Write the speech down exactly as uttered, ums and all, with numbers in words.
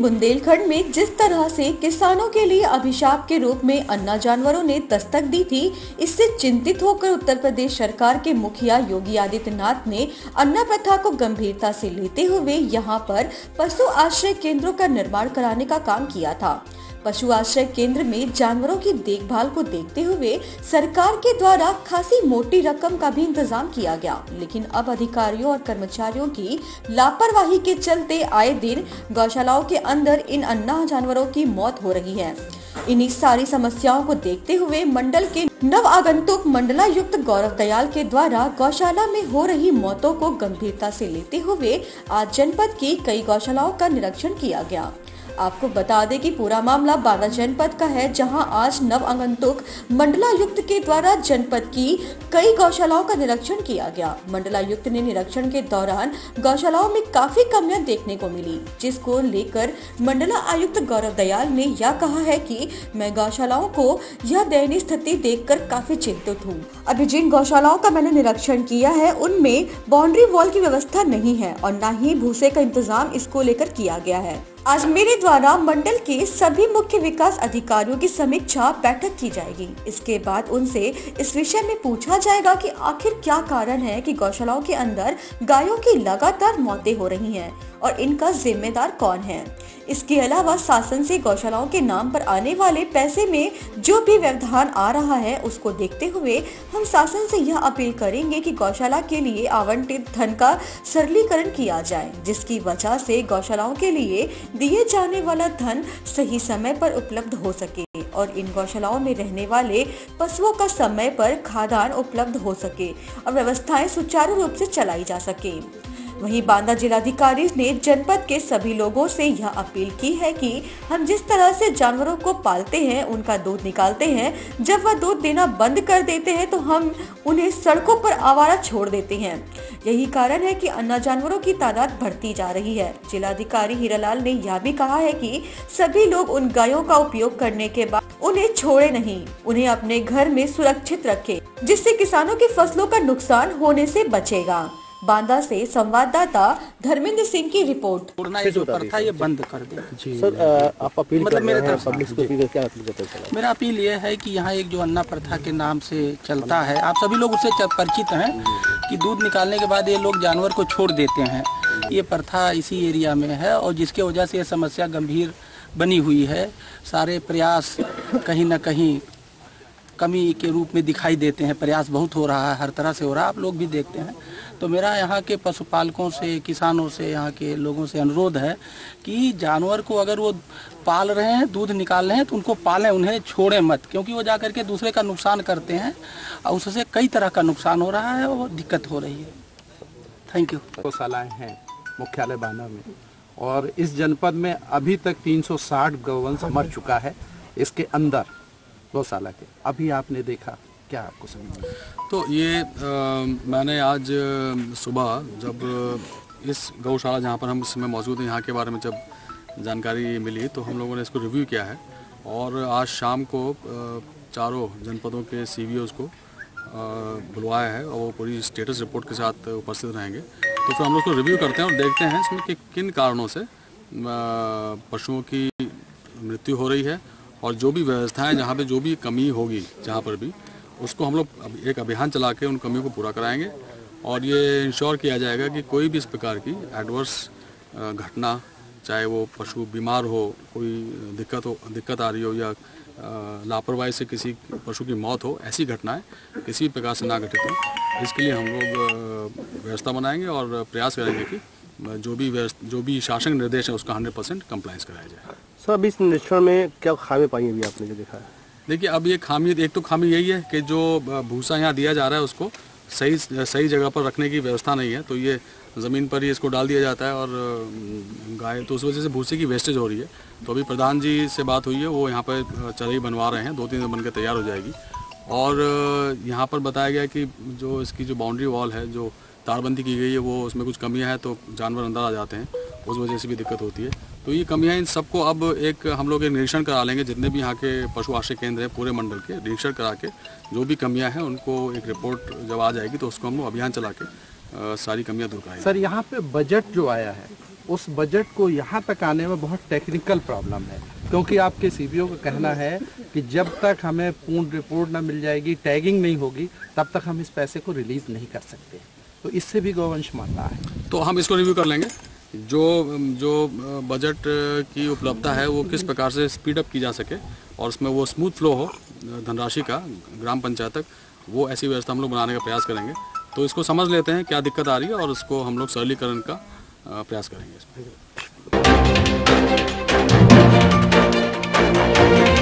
बुंदेलखंड में जिस तरह से किसानों के लिए अभिशाप के रूप में अन्ना जानवरों ने दस्तक दी थी, इससे चिंतित होकर उत्तर प्रदेश सरकार के मुखिया योगी आदित्यनाथ ने अन्ना प्रथा को गंभीरता से लेते हुए यहां पर पशु आश्रय केंद्रों का निर्माण कराने का काम किया था। पशु आश्रय केंद्र में जानवरों की देखभाल को देखते हुए सरकार के द्वारा खासी मोटी रकम का भी इंतजाम किया गया, लेकिन अब अधिकारियों और कर्मचारियों की लापरवाही के चलते आए दिन गौशालाओं के अंदर इन अन्ना जानवरों की मौत हो रही है। इन्हीं सारी समस्याओं को देखते हुए मंडल के नव आगंतुक मंडलायुक्त गौरव दयाल के द्वारा गौशाला में हो रही मौतों को गंभीरता से लेते हुए आज जनपद की कई गौशालाओं का निरीक्षण किया गया। आपको बता दें कि पूरा मामला बांदा जनपद का है, जहां आज नव आगंतुक मंडलायुक्त के द्वारा जनपद की कई गौशालाओं का निरीक्षण किया गया। मंडलायुक्त ने निरीक्षण के दौरान गौशालाओं में काफी कमियां देखने को मिली, जिसको लेकर मंडला आयुक्त गौरव दयाल ने यह कहा है कि मैं गौशालाओं को यह दयनीय स्थिति देखकर काफी चिंतित हूँ। अभी जिन गौशालाओं का मैंने निरीक्षण किया है उनमें बाउंड्री वॉल की व्यवस्था नहीं है और न ही भूसे का इंतजाम इसको लेकर किया गया है। आज मेरे द्वारा मंडल के सभी मुख्य विकास अधिकारियों की समीक्षा बैठक की जाएगी। इसके बाद उनसे इस विषय में पूछा जाएगा कि आखिर क्या कारण है कि गौशालाओं के अंदर गायों की लगातार मौतें हो रही हैं और इनका जिम्मेदार कौन है। इसके अलावा शासन से गौशालाओं के नाम पर आने वाले पैसे में जो भी व्यवधान आ रहा है, उसको देखते हुए हम शासन से यह अपील करेंगे कि गौशाला के लिए आवंटित धन का सरलीकरण किया जाए, जिसकी वजह से गौशालाओं के लिए दिए जाने वाला धन सही समय पर उपलब्ध हो सके और इन गौशालाओं में रहने वाले पशुओं का समय पर खाद्यान्न उपलब्ध हो सके और व्यवस्थाएं सुचारू रूप से चलाई जा सके। वहीं बांदा जिलाधिकारी ने जनपद के सभी लोगों से यह अपील की है कि हम जिस तरह से जानवरों को पालते हैं, उनका दूध निकालते हैं, जब वह दूध देना बंद कर देते हैं तो हम उन्हें सड़कों पर आवारा छोड़ देते हैं। यही कारण है कि अन्ना जानवरों की तादाद बढ़ती जा रही है। जिलाधिकारी हीरालाल ने यह भी कहा है कि सभी लोग उन गायों का उपयोग करने के बाद उन्हें छोड़े नहीं, उन्हें अपने घर में सुरक्षित रखें, जिससे किसानों की फसलों का नुकसान होने से बचेगा। बांदा से संवाददाता धर्मेंद्र सिंह की रिपोर्ट। ये जो प्रथा ये बंद कर दे। जी सर, आप अपील मतलब मेरे तरफ पब्लिक को अपील क्या अपील करते हैं? मेरा अपील ये है कि यहाँ एक जो अन्ना प्रथा के नाम से चलता है, आप सभी लोग उससे परिचित हैं कि दूध निकालने के बाद ये लोग जानवर को छोड़ देते हैं। ये प्रथा इसी एरिया में है और जिसके वजह से ये समस्या गंभीर बनी हुई है। सारे प्रयास कहीं न कहीं कमी के रूप में दिखाई देते हैं। प्रयास बहुत हो रहा है, हर तरह से हो रहा है, आप लोग भी देखते हैं। तो मेरा यहाँ के पशुपालकों से, किसानों से, यहाँ के लोगों से अनुरोध है कि जानवर को अगर वो पाल रहे हैं, दूध निकाल रहे हैं, तो उनको पालें, उन्हें छोड़ें मत, क्योंकि वो जा करके दूसरे का नुकसान करते हैं और उससे कई तरह का नुकसान हो रहा है और दिक्कत हो रही है। Thank you. गौशालाएँ हैं मुख्यालय बांदा में और इस जनपद में अभी तक तीन सौ साठ गौवंश मर चुका है इसके अंदर गौशाला के। अभी आपने देखा, क्या आपको समझ? तो ये आ, मैंने आज सुबह जब इस गौशाला जहाँ पर हम इस समय मौजूद हैं, यहाँ के बारे में जब जानकारी मिली तो हम लोगों ने इसको रिव्यू किया है और आज शाम को आ, चारों जनपदों के सीवीओज़ को बुलवाया है और वो पूरी स्टेटस रिपोर्ट के साथ उपस्थित रहेंगे। तो फिर हम लोग उसको रिव्यू करते हैं और देखते हैं इसमें कि किन कारणों से पशुओं की मृत्यु हो रही है और जो भी व्यवस्थाएं, जहाँ पे जो भी कमी होगी, जहाँ पर भी, उसको हम लोग एक अभियान चला के उन कमियों को पूरा कराएंगे और ये इंश्योर किया जाएगा कि कोई भी इस प्रकार की एडवर्स घटना, चाहे वो पशु बीमार हो, कोई दिक्कत हो दिक्कत आ रही हो या लापरवाही से किसी पशु की मौत हो, ऐसी घटनाएं किसी प्रकार से ना घटित हो। इसके लिए हम लोग व्यवस्था बनाएंगे और प्रयास करेंगे कि जो भी जो भी शासन निर्देश है उसका हंड्रेड परसेंट कंप्लाइंस कराया जाए। सर, अभी इस निरीक्षण में क्या खामी पाई अभी आपने जो देखा है? देखिए, अब ये खामी, एक तो खामी यही है कि जो भूसा यहाँ दिया जा रहा है उसको सही सही जगह पर रखने की व्यवस्था नहीं है, तो ये ज़मीन पर ही इसको डाल दिया जाता है और गाय, तो उस वजह से भूसे की वेस्टेज हो रही है। तो अभी प्रधान जी से बात हुई है, वो यहाँ पर चरई बनवा रहे हैं, दो तीन दिन बनकर तैयार हो जाएगी। और यहाँ पर बताया गया कि जो इसकी जो बाउंड्री वॉल है, जो तारबंदी की गई है, वो उसमें कुछ कमियाँ हैं, तो जानवर अंदर आ जाते हैं, उस वजह से भी दिक्कत होती है। तो ये कमियाँ, इन सबको अब एक हम लोग एक निरीक्षण करा लेंगे, जितने भी यहाँ के पशु आश्रय केंद्र हैं पूरे मंडल के, निरीक्षण करा के जो भी कमियाँ हैं उनको एक रिपोर्ट जब आ जाएगी तो उसको हम लोग अभियान चला के आ, सारी कमियाँ दूर कराएंगे। सर, यहाँ पे बजट जो आया है उस बजट को यहाँ तक आने में बहुत टेक्निकल प्रॉब्लम है, क्योंकि आपके सीबीओ का कहना है कि जब तक हमें पूर्ण रिपोर्ट ना मिल जाएगी, टैगिंग नहीं होगी, तब तक हम इस पैसे को रिलीज नहीं कर सकते। तो इससे भी गौवंश मर रहा है। तो हम इसको रिव्यू कर लेंगे, जो जो बजट की उपलब्धता है वो किस प्रकार से स्पीड अप की जा सके और उसमें वो स्मूथ फ्लो हो धनराशि का ग्राम पंचायत तक, वो ऐसी व्यवस्था हम लोग बनाने का प्रयास करेंगे। तो इसको समझ लेते हैं क्या दिक्कत आ रही है और उसको हम लोग सरलीकरण का प्रयास करेंगे इसमें।